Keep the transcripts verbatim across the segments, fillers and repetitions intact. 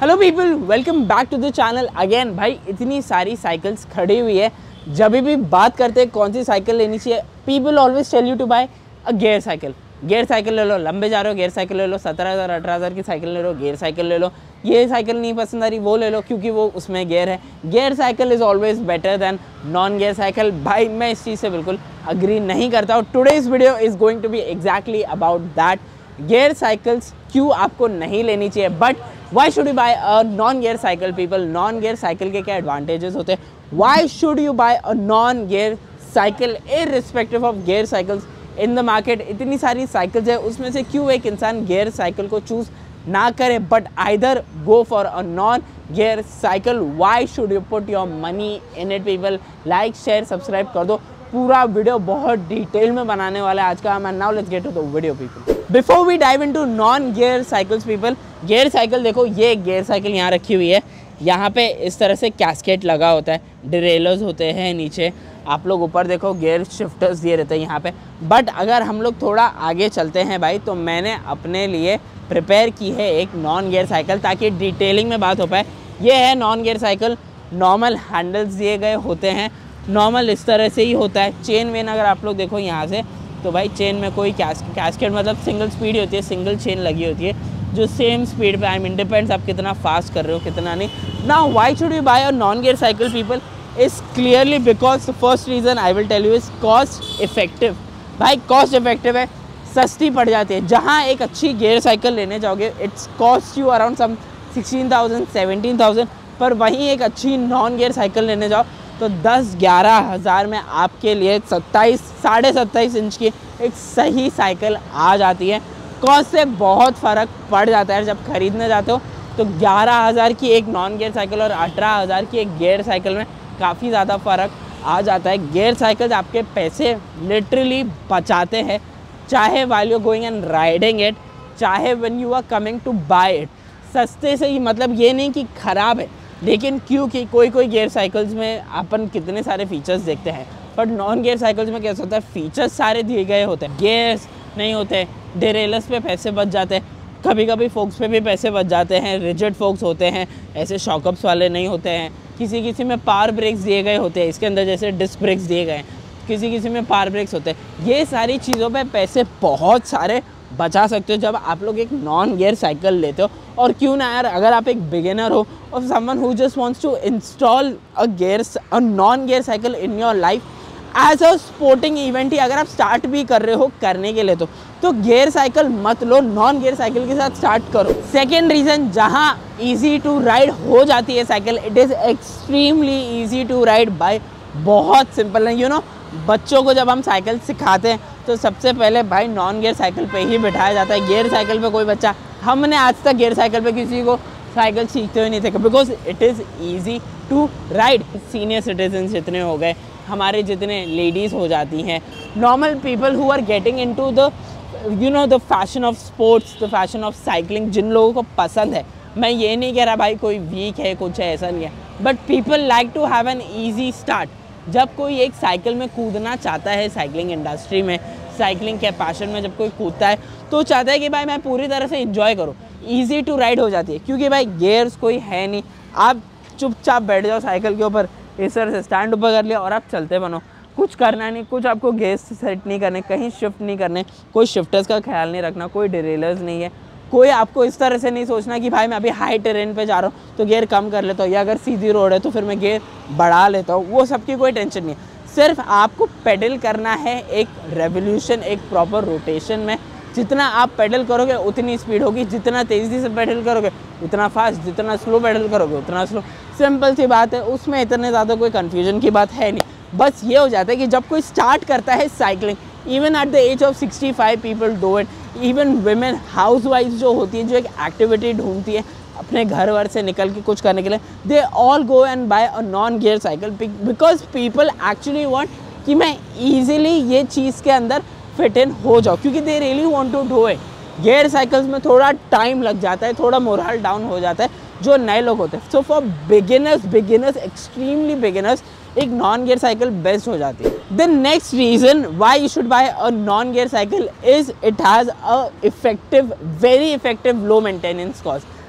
Hello people, welcome back to the channel again. भाई इतनी सारी साइकिल्स खड़ी हुई है, जब भी बात करते हैं कौन सी साइकिल लेनी चाहिए, people always tell you to buy a gear cycle. Gear cycle ले लो, लंबे जा रहे हो गियर साइकिल ले लो, सत्रह हज़ार अठारह हज़ार की साइकिल ले लो गियर साइकिल ले लो, ये साइकिल नहीं पसंद आ रही वो ले लो क्योंकि वो उसमें गियर है। Gear cycle is always better than non gear cycle. भाई मैं इस चीज़ से बिल्कुल अग्री नहीं करता हूँ। Today's video is going to be exactly about that, gear cycles क्यों आपको नहीं लेनी चाहिए, but why should you buy a non gear cycle people. Non gear cycle के क्या एडवांटेजेस होते हैं, why should you buy a non gear cycle irrespective of gear cycles in the market. इतनी सारी साइकिल्स है, उसमें से क्यों एक इंसान गियर साइकिल को चूज़ ना करे but either go for a non gear cycle. Why should you put your money in it people. Like share subscribe कर दो, पूरा वीडियो बहुत डिटेल में बनाने वाला है आज का। And now let's get to the video people. Before we dive into non gear cycles people, gear cycle देखो, ये गियर साइकिल यहाँ रखी हुई है, यहाँ पे इस तरह से कैस्केट लगा होता है, डिरेलर्स होते हैं नीचे, आप लोग ऊपर देखो गियर शिफ्टर्स दिए रहते हैं यहाँ पे। बट अगर हम लोग थोड़ा आगे चलते हैं भाई, तो मैंने अपने लिए प्रिपेयर की है एक नॉन गियर साइकिल ताकि डिटेलिंग में बात हो पाए। ये है non gear cycle, normal handles दिए गए होते हैं, नॉर्मल इस तरह से ही होता है। चेन वेन अगर आप लोग देखो यहाँ से, तो भाई चेन में कोई कैस कैस्केट मतलब सिंगल स्पीड होती है, सिंगल चेन लगी होती है जो सेम स्पीड पे, आई मीन डिपेंड्स आप कितना फास्ट कर रहे हो कितना नहीं। Now why should you buy a non gear cycle people is clearly because the first reason I will tell you is cost effective. भाई कॉस्ट इफेक्टिव है, सस्ती पड़ जाती है। जहाँ एक अच्छी गियर साइकिल लेने जाओगे it's cost you around some sixteen thousand seventeen thousand, पर वहीं एक अच्छी नॉन गियर साइकिल लेने जाओ तो दस ग्यारह हज़ार में आपके लिए सत्ताईस साढ़े सत्ताईस इंच की एक सही साइकिल आ जाती है। कॉस्ट से बहुत फ़र्क पड़ जाता है जब खरीदने जाते हो, तो ग्यारह हज़ार की एक नॉन गियर साइकिल और अठारह हज़ार की एक गियर साइकिल में काफ़ी ज़्यादा फ़र्क आ जाता है। गियर साइकिल्स आपके पैसे लिटरली बचाते हैं, चाहे while you going and riding it, चाहे when you are coming to buy it. सस्ते से ही मतलब ये नहीं कि ख़राब है, लेकिन क्योंकि कोई कोई गियर साइकिल्स में अपन कितने सारे फीचर्स देखते हैं, बट नॉन गियर साइकिल्स में कैसा होता है, फीचर्स सारे दिए गए होते हैं, गियर्स नहीं होते, डिरेलर्स पे पैसे बच जाते हैं, कभी कभी फोक्स पे भी पैसे बच जाते हैं, रिजिड फोक्स होते हैं, ऐसे शॉकअप्स वाले नहीं होते हैं, किसी किसी में पावर ब्रेक्स दिए गए होते हैं, इसके अंदर जैसे डिस्क ब्रेक्स दिए गए हैं, किसी किसी में पावर ब्रेक्स होते हैं। ये सारी चीज़ों पे पैसे बहुत सारे बचा सकते हो जब आप लोग एक नॉन गियर साइकिल लेते हो। और क्यों ना यार, अगर आप एक बिगिनर हो और someone who just wants to install a gear a non gear cycle in your life as a sporting event ही अगर आप स्टार्ट भी कर रहे हो करने के लिए, तो तो गियर साइकिल मत लो, नॉन गियर साइकिल के साथ स्टार्ट करो। सेकेंड रीज़न, जहाँ ईजी टू राइड हो जाती है cycle, it is extremely easy to ride by. बहुत सिंपल है, यू नो बच्चों को जब हम साइकिल सिखाते हैं तो सबसे पहले भाई नॉन गियर साइकिल पे ही बिठाया जाता है। गियर साइकिल पे कोई बच्चा, हमने आज तक गियर साइकिल पे किसी को साइकिल सीखते हुए नहीं देखा, because it is easy to ride. Senior citizen जितने हो गए, हमारे जितने लेडीज़ हो जाती हैं, normal people who are getting into the you know the fashion of sports, the fashion of cycling, जिन लोगों को पसंद है, मैं ये नहीं कह रहा भाई कोई वीक है कुछ है, ऐसा नहीं है, but people like to have an easy start. जब कोई एक साइकिल में कूदना चाहता है, साइकिलिंग इंडस्ट्री में, साइकिलिंग के पैशन में जब कोई कूदता है तो चाहता है कि भाई मैं पूरी तरह से इंजॉय करूँ, ईजी टू राइड हो जाती है क्योंकि भाई गियर्स कोई है नहीं, आप चुपचाप बैठ जाओ साइकिल के ऊपर, इस तरह से स्टैंड ऊपर कर लिया और आप चलते बनो, कुछ करना नहीं, कुछ आपको गियर्स सेट नहीं करने, कहीं शिफ्ट नहीं करने, कोई शिफ्टर्स का ख्याल नहीं रखना, कोई डिरेलर्स नहीं है, कोई आपको इस तरह से नहीं सोचना कि भाई मैं अभी हाई टेरेन पे जा रहा हूँ तो गियर कम कर लेता हूँ, या अगर सीधी रोड है तो फिर मैं गियर बढ़ा लेता हूँ, वो सबकी कोई टेंशन नहीं है। सिर्फ आपको पेडल करना है एक रेवोल्यूशन, एक प्रॉपर रोटेशन में। जितना आप पेडल करोगे उतनी स्पीड होगी, जितना तेज़ी से पेडल करोगे उतना फास्ट, जितना स्लो पेडल करोगे उतना स्लो। सिंपल सी बात है, उसमें इतने ज़्यादा कोई कन्फ्यूजन की बात है नहीं। बस ये हो जाता है कि जब कोई स्टार्ट करता है cycling, even at the age of sixty five people do it, even women housewife जो होती है, जो एक एक्टिविटी ढूंढती है अपने घर वर से निकल के कुछ करने के लिए, they all go and buy a non gear cycle because people actually want कि मैं ईजिली ये चीज़ के अंदर फिट इन हो जाऊँ, क्योंकि they really want to do it. Gear cycles में थोड़ा टाइम लग जाता है, थोड़ा मोरल डाउन हो जाता है जो नए लोग होते हैं। So for beginners beginners extremely beginners एक नॉन गियर साइकिल बेस्ट हो जाती है। The next reason why you should buy a non gear cycle is it has a effective very effective low maintenance cost.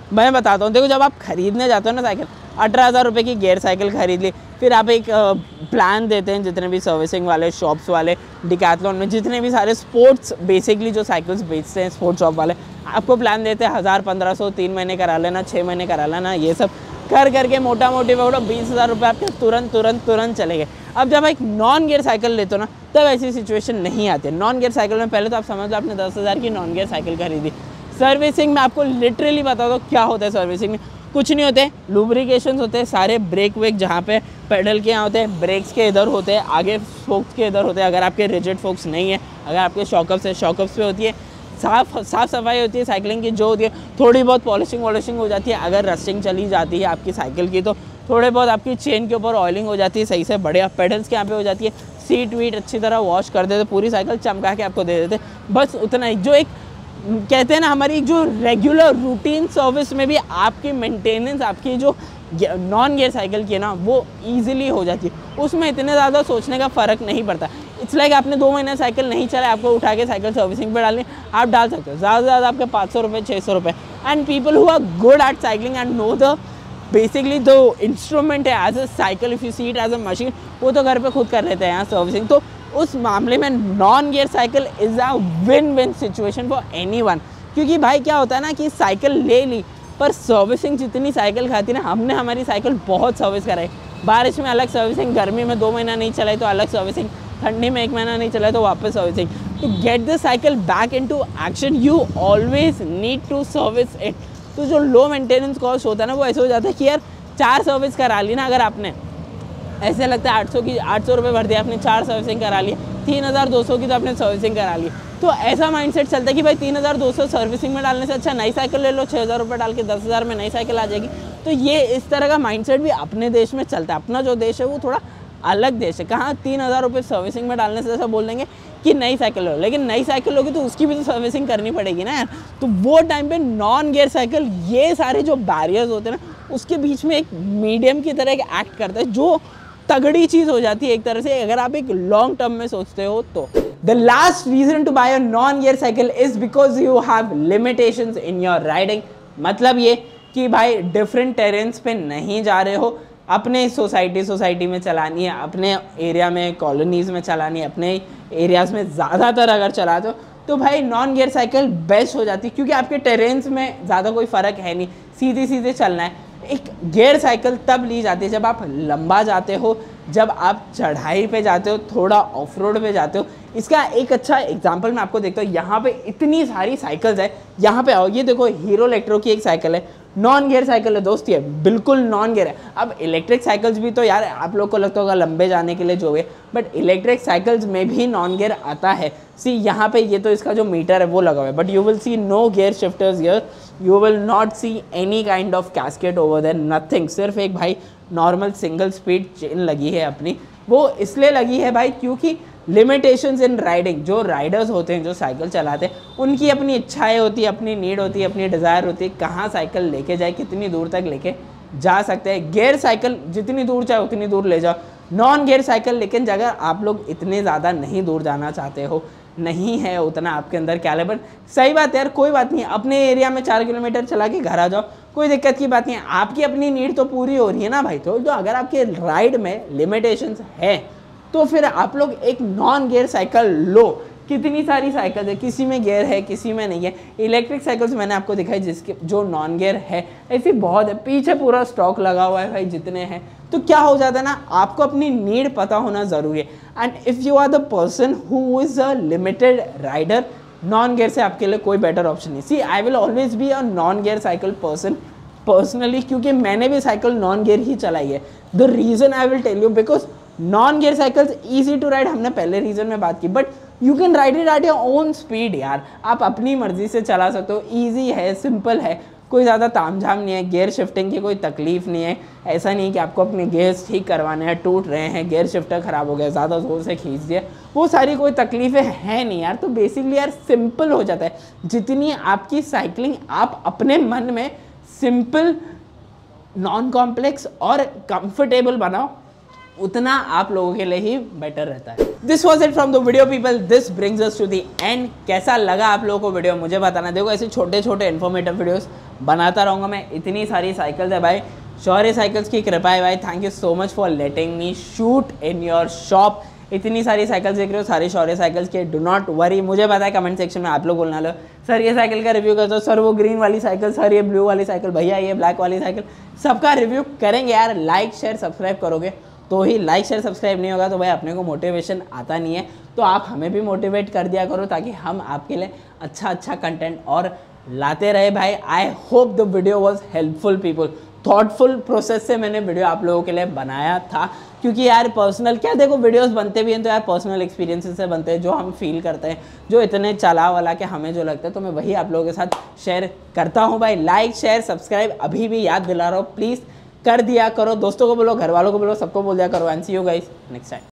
मैं बताता हूँ, देखो जब आप खरीदने जाते हो ना साइकिल, अठारह हज़ार रुपये की गियर साइकिल खरीद ली, फिर आप एक प्लान देते हैं जितने भी सर्विसिंग वाले शॉप्स वाले, डिकैथलॉन में जितने भी सारे स्पोर्ट्स बेसिकली जो साइकिल्स बेचते हैं स्पोर्ट्स शॉप वाले, आपको प्लान देते हैं हज़ार पंद्रह सौ तीन महीने करा लेना, छः महीने करा लेना, ये सब कर करके मोटा मोटी पकड़ो बीस हज़ार रुपये आपके तुरंत तुरंत तुरंत चले गए। अब जब एक नॉन गियर साइकिल लेते हो ना, तब ऐसी सिचुएशन नहीं आती है। नॉन गियर साइकिल में पहले तो आप समझ लो आपने दस हज़ार की नॉन गियर साइकिल खरीदी, सर्विसिंग में आपको लिटरली बता दो क्या होता है सर्विसिंग में, कुछ नहीं होते, लुब्रिकेशंस होते हैं, सारे ब्रेक वेक जहाँ पे पेडल के यहाँ होते हैं, ब्रेक्स के इधर होते हैं, आगे फोक्स के इधर होते हैं, अगर आपके रिजिड फोक्स नहीं है, अगर आपके शॉकअप्स है शॉकअप्स पे होती है, साफ साफ सफाई होती है साइकिलिंग की जो होती है, थोड़ी बहुत पॉलिशिंग वॉलिशिंग हो जाती है, अगर रस्टिंग चली जाती है आपकी साइकिल की तो थोड़े बहुत आपकी चेन के ऊपर ऑयलिंग हो जाती है सही से, बढ़िया पेडल्स के यहाँ पे हो जाती है, सीट वीट अच्छी तरह वॉश कर देते, पूरी साइकिल चमका के आपको दे देते, बस उतना ही। जो एक कहते हैं ना हमारी जो रेगुलर रूटीन सर्विस में भी आपकी मेंटेनेंस आपकी जो नॉन गियर साइकिल की है ना वो इजीली हो जाती है, उसमें इतने ज़्यादा सोचने का फ़र्क नहीं पड़ता। इट्स लाइक like आपने दो महीने साइकिल नहीं चला, आपको उठा के साइकिल सर्विसिंग पे डालनी, आप डाल सकते हो, ज़्यादा से ज़्यादा आपके पाँच सौ रुपये छः सौ रुपये। And people who are good at cycling and know the basically जो इंस्ट्रूमेंट है as a cycle, if you see it as a machine, वो तो घर पे खुद कर लेते हैं यहाँ सर्विसिंग। तो उस मामले में non gear cycle is a win win situation for anyone, क्योंकि भाई क्या होता है ना कि साइकिल ले ली पर सर्विसिंग जितनी साइकिल खाती है ना, हमने हमारी साइकिल बहुत सर्विस कराई, बारिश में अलग सर्विसिंग, गर्मी में दो महीना नहीं चलाई तो अलग सर्विसिंग, ठंडी में एक महीना नहीं चला तो वापस servicing. To get the cycle back into action you always need to service it. तो जो लो मेंटेनेंस कॉस्ट होता है ना वो ऐसे हो जाता है कि यार चार सर्विस करा ली ना, अगर आपने ऐसे लगता है आठ सौ की आठ सौ रुपये भर दिया आपने, चार सर्विसिंग करा ली, तीन हज़ार दो सौ की तो आपने सर्विसिंग करा ली, तो ऐसा माइंडसेट चलता है कि भाई तीन हज़ार दो सौ सर्विसिंग में डालने से अच्छा नई साइकिल ले लो, छः हज़ार रुपये डाल के दस हज़ार में नई साइकिल आ जाएगी। तो ये इस तरह का माइंडसेट भी अपने देश में चलता है। अपना जो देश है वो थोड़ा अलग देश है, कहाँ तीन हज़ार रुपये सर्विसिंग में डालने से ऐसा बोल देंगे कि नई साइकिल लो, लेकिन नई साइकिल होगी तो उसकी भी तो सर्विसिंग करनी पड़ेगी ना यार। तो वो टाइम पे नॉन गियर साइकिल ये सारे जो बैरियर्स होते हैं ना उसके बीच में एक मीडियम की तरह एक एक्ट करता है, जो तगड़ी चीज़ हो जाती है एक तरह से, अगर आप एक लॉन्ग टर्म में सोचते हो तो। The last reason to buy a non gear cycle is because you have limitations in your riding. मतलब ये कि भाई डिफरेंट टेरेन्स पे नहीं जा रहे हो, अपने सोसाइटी सोसाइटी में चलानी है, अपने एरिया में कॉलोनीज़ में चलानी है, अपने एरियाज़ में ज़्यादातर अगर चलाते हो तो भाई नॉन गियर साइकिल बेस्ट हो जाती है, क्योंकि आपके टेरेन्स में ज़्यादा कोई फ़र्क है नहीं, सीधे सीधे चलना है। एक गियर साइकिल तब ली जाती है जब आप लंबा जाते हो, जब आप चढ़ाई पे जाते हो, थोड़ा ऑफ रोड पे जाते हो। इसका एक अच्छा एग्जांपल मैं आपको देखता हूँ, यहाँ पे इतनी सारी साइकिल्स है, यहाँ पे आओ, ये देखो हीरो इलेक्ट्रो की एक साइकिल है, नॉन गियर साइकिल है दोस्त, ये बिल्कुल नॉन गियर है। अब इलेक्ट्रिक साइकिल्स भी तो यार आप लोग को लगता होगा लंबे जाने के लिए जो है, बट इलेक्ट्रिक साइकिल्स में भी नॉन गियर आता है। सी यहाँ पे ये तो इसका जो मीटर है वो लगा हुआ है, but you will see no gear shifters here, you will not see any kind of cassette over there, nothing. सिर्फ एक भाई नॉर्मल सिंगल स्पीड चेन लगी है अपनी, वो इसलिए लगी है भाई क्योंकि लिमिटेशंस इन राइडिंग, जो राइडर्स होते हैं जो साइकिल चलाते हैं उनकी अपनी इच्छाएं होती है, अपनी नीड होती है, अपनी डिज़ायर होती है, कहाँ साइकिल लेके जाए, कितनी दूर तक लेके जा सकते हैं। गियर साइकिल जितनी दूर चाहे उतनी दूर ले जाओ, नॉन गियर साइकिल लेकिन अगर आप लोग इतने ज़्यादा नहीं दूर जाना चाहते हो, नहीं है उतना आपके अंदर कैलिबर, सही बात है यार, कोई बात नहीं, अपने एरिया में चार किलोमीटर चला के घर आ जाओ, कोई दिक्कत की बात नहीं है, आपकी अपनी नीड तो पूरी हो रही है ना भाई। तो जो अगर आपके राइड में लिमिटेशंस है तो फिर आप लोग एक नॉन गियर साइकिल लो। कितनी सारी साइकिल है, किसी में गियर है किसी में नहीं है। इलेक्ट्रिक साइकिल्स मैंने आपको दिखाई जिसके जो नॉन गियर है, ऐसी बहुत है, पीछे पूरा स्टॉक लगा हुआ है भाई जितने हैं। तो क्या हो जाता है ना, आपको अपनी नीड पता होना ज़रूरी है। And if you are the person who is a limited rider, non gear से आपके लिए कोई बेटर ऑप्शन नहीं। See I will always be a non gear cycle person personally, क्योंकि मैंने भी साइकिल नॉन गियर ही चलाई है। The reason I will tell you, because non gear cycles easy to ride, हमने पहले रीजन में बात की, but you can ride it at your own speed यार, आप अपनी मर्जी से चला सकते हो, ईजी है, सिंपल है, कोई ज़्यादा तामझाम नहीं है, गियर शिफ्टिंग की कोई तकलीफ नहीं है। ऐसा नहीं कि आपको अपने गियर्स ठीक करवाने हैं, टूट रहे हैं, गियर शिफ्टर ख़राब हो गया, ज़्यादा ज़ोर से खींच दिया, वो सारी कोई तकलीफ़ें हैं नहीं यार। तो बेसिकली यार सिंपल हो जाता है, जितनी आपकी साइकिलिंग आप अपने मन में सिंपल, नॉन कॉम्प्लेक्स और कंफर्टेबल बनाओ, उतना आप लोगों के लिए ही बेटर रहता है। This was it from the video people, this brings us to the end. कैसा लगा आप लोगों को वीडियो मुझे बताना। देखो ऐसे छोटे छोटे इन्फॉर्मेटिव वीडियोस बनाता रहूँगा मैं। इतनी सारी साइकिल्स है भाई, शौर्य साइकिल्स की कृपा है भाई। Thank you so much for letting me shoot in your shop. इतनी सारी साइकिल्स देख रहे हो, सारी शौर्य साइकिल्स के। डू नॉट वरी, मुझे पता है कमेंट सेक्शन में आप लोग बोलना लो सर ये साइकिल का रिव्यू कर दो, सर वो ग्रीन वाली साइकिल, सर ये ब्लू वाली साइकिल, भैया ये ब्लैक वाली साइकिल। सबका रिव्यू करेंगे यार। लाइक शेयर सब्सक्राइब करोगे तो ही, लाइक शेयर सब्सक्राइब नहीं होगा तो भाई अपने को मोटिवेशन आता नहीं है। तो आप हमें भी मोटिवेट कर दिया करो ताकि हम आपके लिए अच्छा अच्छा कंटेंट और लाते रहे भाई। I hope the video was helpful people. Thoughtful process से मैंने वीडियो आप लोगों के लिए बनाया था, क्योंकि यार पर्सनल क्या देखो, वीडियोस बनते भी हैं तो यार पर्सनल एक्सपीरियंसेस से बनते हैं, जो हम फील करते हैं, जो इतने चला वाला के हमें जो लगता है, तो मैं वही आप लोगों के साथ शेयर करता हूँ भाई। लाइक शेयर सब्सक्राइब अभी भी याद दिला रहा हूँ, प्लीज़ कर दिया करो। दोस्तों को बोलो, घर वालों को बोलो, सबको बोल दिया करो। And see you guys next time.